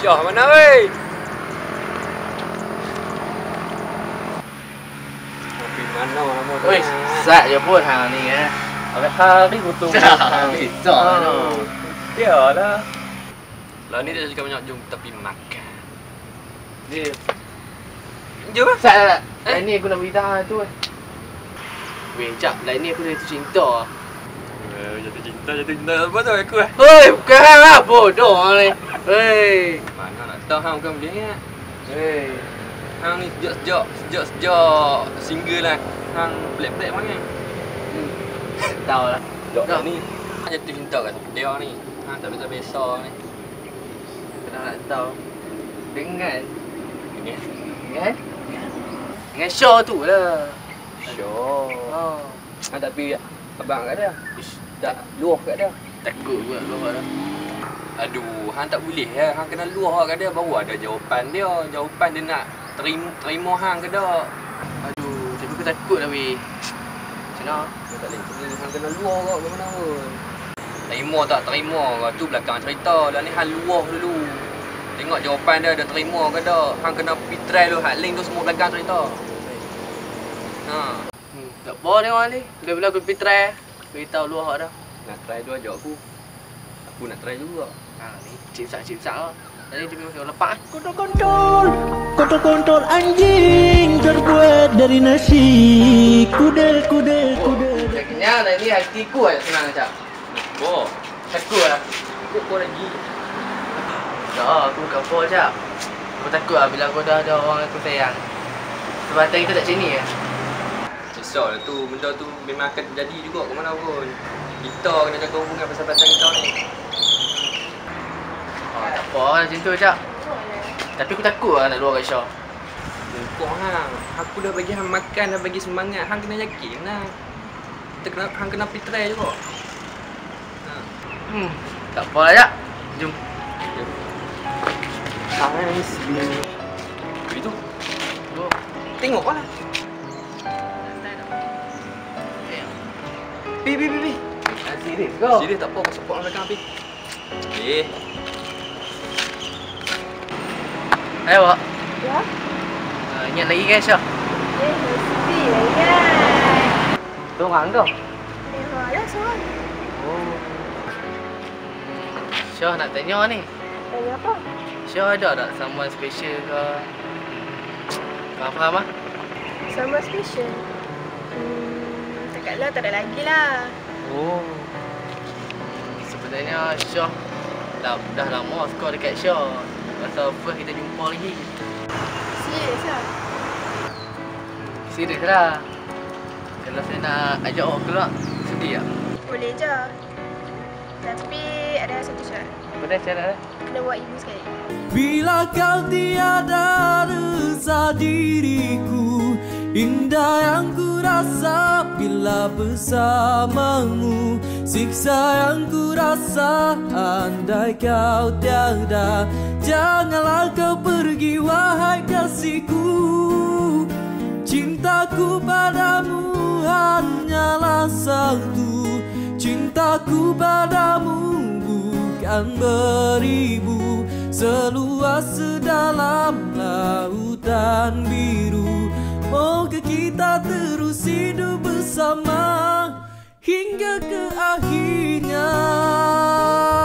Syah mana weh? Kopi mana lama tu? Weh, sat je pun hang ni hari kutung. Hari Biarlah. Lah ni dia cakap banyak jom kita pergi makan. Ni Jom lah. sat. Lain ni aku nak beritahu tu. Weh, jap, lain ni aku dah jatuh cinta. Jatuh cinta apa tu aku eh? Hei, bukan hang lah, bodoh hang ni. Hei. Mana nak tahu hang bukan boleh ingat. Hei. Hang ni sejak single lah. Hang pelik-pelik mana? Tahu lah. Dok ni hang jatuh cinta kat dia ni. Hang tak biasa-biasa ni. Kena nak tahu. Dengan dengan show tu lah. Sure. Oh. Hang tak pergi abang kat dia. Tak luah kat dia. Takut pula luar dah. Aduh, hang tak boleh ya. Hang kena luah kat dia baru ada jawapan dia. Jawapan dia nak terima hang ke tak. Aduh, tapi aku takut lah weh. Macam mana? Dia tak boleh macam ni. Hang kena luah kat mana pun. Terima tak terima ke tu belakang cerita. Lah ni hang luah dulu. Tengok jawapan dia terima ke tak. Hang kena pergi try dulu. Hak link tu semua belakang cerita. Ha. Tak apa tengok ni. Bila-bila aku pergi try. Beritahu luar dah. Nak try dulu ajak aku. Aku nak try juga. Ha ni cipsak lah. Tadi dia masih lepak. Kontol anjing terbuat dari nasi. Kuda. Dah kenyang dah ni hatiku lah senang macam. Oh, Takut lah. kau lagi. Tak, aku bukan apa macam. Aku takut lah bila aku dah ada orang aku sayang. Sebab hati kita tak macam ni lah. Risau lah tu, benda tu memang akan terjadi juga ke mana pun. Kita kena jaga hubungan pasal batang kita ni. Tak apa lah macam tu macam. Tapi aku takut lah nak luar kat Syah. Kau hang, aku dah bagi hang makan, dah bagi semangat. Hang kena yakin lah. Hang kena pergi try juga. Tak apa lah Cak. Jom. Nice. Itu. Go. Tengok lah. Pi. Serius go. Serius tak apa, aku support orang belakang Pi. Ayo Wak. Ya? Ingat lagi kan Syah? Mesti lah kan. Tu orang kau? Memang lah soal. Oh. Syah nak tanya ni. Tanya apa? Syah ada tak someone special ke? Faham ah? Sama special. Cakap lah tak ada lagi lah. Oh. Sebenarnya Syah dah lama suka dekat Syah. Masa first kita jumpa lagi. Serius lah. Serius lah. Kalau saya nak ajak awak keluar, sedih tak? Boleh je. Tapi ada satu syarat. Apa dah cara dah? Kena buat ibu sekali. Bila kau tiada rasa diriku, indah yang ku rasa bila bersamamu, siksa yang ku rasa andai kau tiada. Janganlah kau pergi wahai kasihku, cintaku padamu hanyalah satu. Cintaku padamu bukan beribu, seluas sedalam lautan biru. Moga kita terus hidup bersama hingga ke akhirnya.